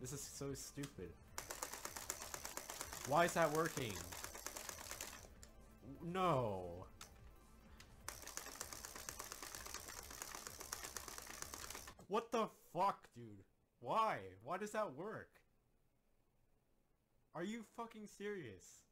This is so stupid. Why is that working? No. What the fuck, dude? Why? Why does that work? Are you fucking serious?